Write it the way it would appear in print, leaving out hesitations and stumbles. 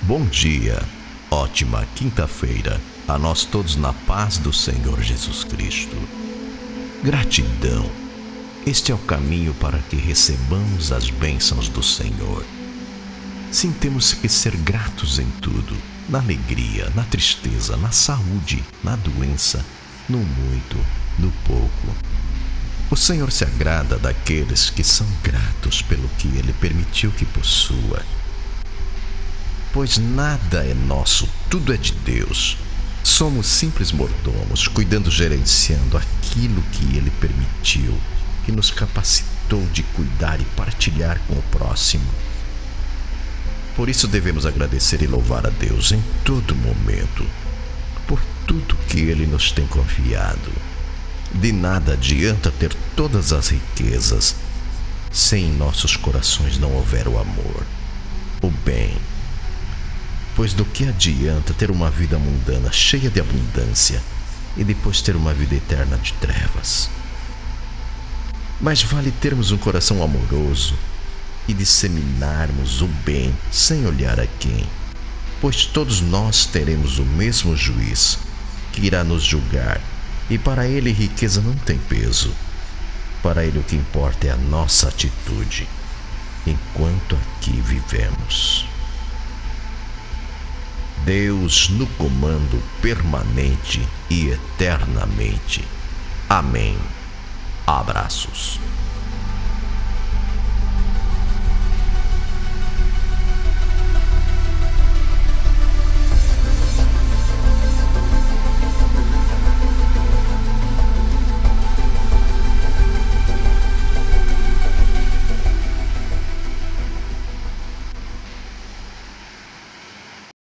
Bom dia, ótima quinta-feira a nós todos na paz do Senhor Jesus Cristo. Gratidão. Este é o caminho para que recebamos as bênçãos do Senhor. Sim, temos que ser gratos em tudo, na alegria, na tristeza, na saúde, na doença, no muito, no pouco. O Senhor se agrada daqueles que são gratos pelo que Ele permitiu que possua. Pois nada é nosso, tudo é de Deus. Somos simples mordomos, cuidando, gerenciando aquilo que Ele permitiu, que nos capacitou de cuidar e partilhar com o próximo. Por isso devemos agradecer e louvar a Deus em todo momento, por tudo que Ele nos tem confiado. De nada adianta ter todas as riquezas, se em nossos corações não houver o amor, o bem. Pois do que adianta ter uma vida mundana cheia de abundância e depois ter uma vida eterna de trevas? Mas vale termos um coração amoroso e disseminarmos o bem sem olhar a quem, pois todos nós teremos o mesmo juiz que irá nos julgar, e para ele riqueza não tem peso. Para ele o que importa é a nossa atitude enquanto aqui vivemos. Deus no comando permanente e eternamente. Amém. Abraços.